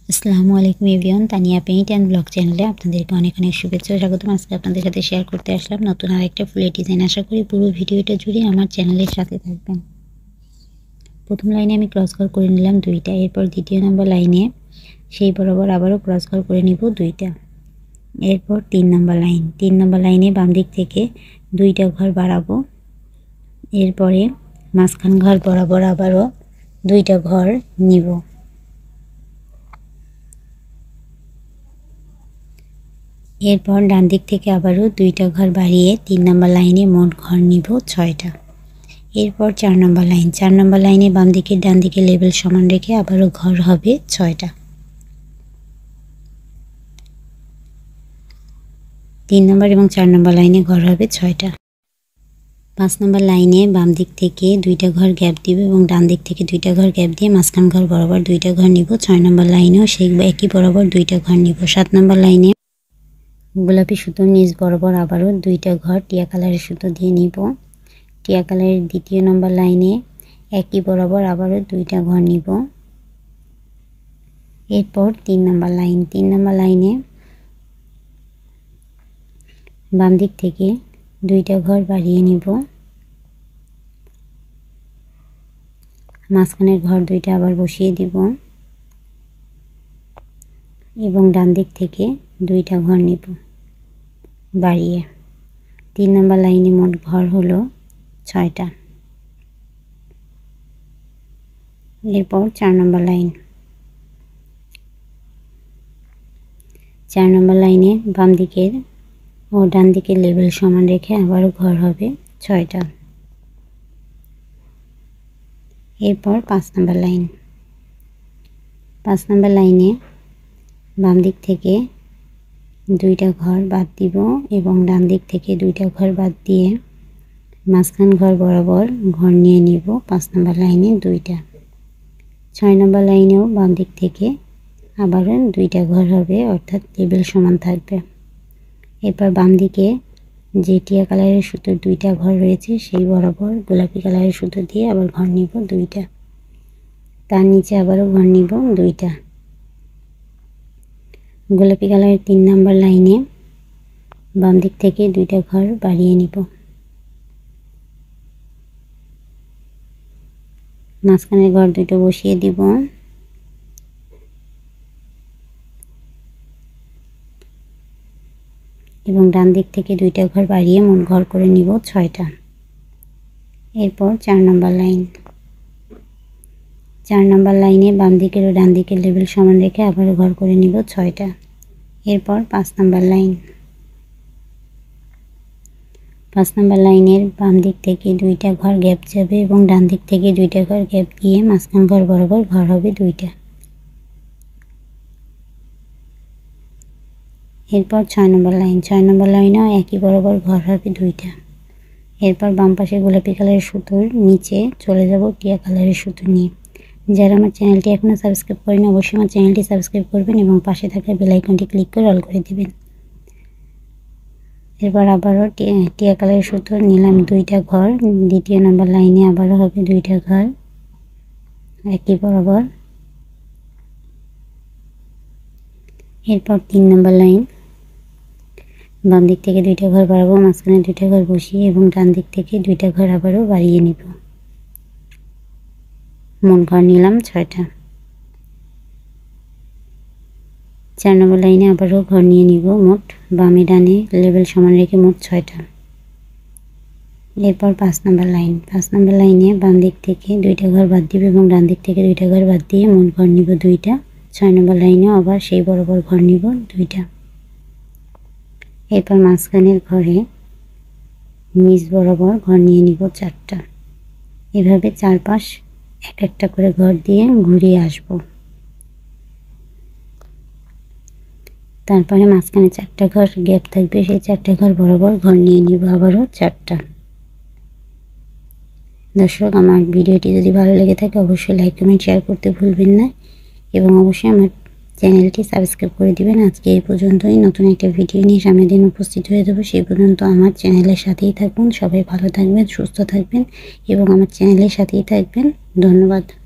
আসসালামু আলাইকুম everyone, Tania paint and blog চ্যানেলে আপনাদেরকে অনেক অনেক শুভেচ্ছা ও স্বাগতম। আজকে আপনাদের সাথে শেয়ার করতে আসলাম নতুন আরেকটা ফুলের ডিজাইন। আশা করি পুরো ভিডিওটা জুড়ে আমার চ্যানেলের সাথে থাকবেন। প্রথম লাইনে আমি ক্রস ঘর করে নিলাম 2টা, এরপর দ্বিতীয় নম্বর লাইনে সেই বরাবর আবারও ক্রস ঘর করে নিব 2টা, এরপর 3 নম্বর লাইনে বাম দিক থেকে 2টা ঘর বাড়াবো, এরপরে মাঝখান ঘর বরাবর আবারও 2টা ঘর নিব, এরপর ডান দিক থেকে আবারও 2টা ঘর বাড়িয়ে 3 নম্বর লাইনে মোট ঘর নিব 6টা। এরপর 4 নম্বর লাইনে বাম দিকে ডান দিকে লেভেল সমান রেখে আবারও ঘর হবে 6টা। 3 নম্বর এবং 4 নম্বর লাইনে ঘর হবে 6টা। 5 নম্বর লাইনে বাম দিক থেকে 2টা ঘর গ্যাপ দিব এবং ডান দিক থেকে 2টা ঘর গ্যাপ দিয়ে মাঝখান ঘর বরাবর 2টা ঘর নিব। 6 নম্বর লাইনেও সেই একই বরাবর 2টা ঘর নিব। 7 নম্বর লাইনে গোলাপি সুতোর নিচ বরাবর আবারও 2টা ঘর টিয়া কালারের সুতো দিয়ে নিব। টিয়া কালারের দ্বিতীয় নম্বর লাইনে একই বরাবর আবারও 2টা ঘর নিব। এরপর 3 নম্বর লাইনে বাম দিক থেকে 2টা ঘর বাড়িয়ে নিব, মাঝখানের ঘর 2টা আবার বসিয়ে দিব এবং ডান দিক থেকে 2টা ঘর নিব বাড়িয়ে। 3 নম্বর লাইনে মোট ঘর হলো 6টা। এরপর 4 নম্বর লাইনে বাম দিকের ও ডান দিকের লেভেল সমান রেখে আবারও ঘর হবে 6টা। এরপর 5 নম্বর লাইনে বাম দিক থেকে 2টা ঘর বাদ দিব এবং ডান দিক থেকে 2টা ঘর বাদ দিয়ে মাঝখান ঘর বরাবর ঘর নিয়ে নিব 5 নম্বর লাইনে 2টা। 6 নম্বর লাইনেও বাম দিক থেকে আবারও 2টা ঘর হবে, অর্থাৎ লেভেল সমান থাকবে। এরপর বাম দিকে যে টিয়া কালারের সুতোর 2টা ঘর রয়েছে সেই বরাবর গোলাপি কালারের সুতো দিয়ে আবার ঘর নিব 2টা, তার নিচে আবারও ঘর নিব 2টা। গোলাপি কালারের 3 নম্বর লাইনে বাম দিক থেকে 2টা ঘর বাড়িয়ে নিব, মাঝখানের ঘর 2টো বসিয়ে দিব এবং ডান দিক থেকে 2টা ঘর বাড়িয়ে মোট ঘর করে নিব 6টা। এরপর 4 নম্বর লাইনে বাম দিকের ও ডান দিকের লেভেল সমান রেখে আবারও ঘর করে নিব 6টা। এরপর 5 নম্বর লাইনের বাম দিক থেকে 2টা ঘর গ্যাপ যাবে এবং ডান দিক থেকে 2টা ঘর গ্যাপ দিয়ে মাঝখান ঘর বরাবর ঘর হবে 2টা। এরপর 6 নম্বর লাইনেও একই বরাবর ঘর হবে 2টা। এরপর বাম পাশে গোলাপি কালারের সুতোর নিচে চলে যাব টিয়া কালারের সুতো নিয়ে। যারা আমার চ্যানেলটি এখনও সাবস্ক্রাইব করেন অবশ্যই আমার চ্যানেলটি সাবস্ক্রাইব করবেন এবং পাশে থাকা বেল আইকনটি ক্লিক করে অল করে দিবেন। এরপর আবারও টিয়া কালারের সুতো নিলাম 2টা ঘর, দ্বিতীয় নম্বর লাইনে আবারও হবে 2টা ঘর একই বরাবর। এরপর 3 নম্বর লাইন বাম দিক থেকে 2টা ঘর বাড়াবো, মাঝখানে 2টা ঘর বসিয়ে এবং ডান দিক থেকে 2টা ঘর আবারও বাড়িয়ে নিব, মোট ঘর নিলাম 6টা। 4 নম্বর লাইনে আবারও ঘর নিয়ে নিব, মোট বামে ডানে লেভেল সমান রেখে মোট 6টা। এরপর 5 নম্বর লাইনে বাম দিক থেকে 2টা ঘর বাদ দিব এবং ডান দিক থেকে 2টা ঘর বাদ দিয়ে মোট ঘর নিব 2টা। 6 নম্বর লাইনেও আবার সেই বরাবর ঘর নিব 2টা। এরপর মাঝখানের ঘরে নিচ বরাবর ঘর নিয়ে নিব 4টা। এভাবে চারপাশ এক একটা করে ঘর দিয়ে ঘুরিয়ে আসব। তারপরে মাঝখানে 4টা ঘর গ্যাপ থাকবে, সেই 4টা ঘর বরাবর ঘর নিয়ে নিব আবারও 4টা। দর্শক, আমার ভিডিওটি যদি ভালো লেগে থাকে অবশ্যই লাইক কমেন্ট শেয়ার করতে ভুলবেন না এবং অবশ্যই আমার চ্যানেলটি সাবস্ক্রাইব করে দিবেন। আজকে এই পর্যন্তই, নতুন একটা ভিডিও নিয়ে সামনের দিন উপস্থিত হয়ে যাবো। সেই পর্যন্ত আমার চ্যানেলের সাথেই থাকুন। সবাই ভালো থাকবেন, সুস্থ থাকবেন এবং আমার চ্যানেলের সাথেই থাকবেন। ধন্যবাদ।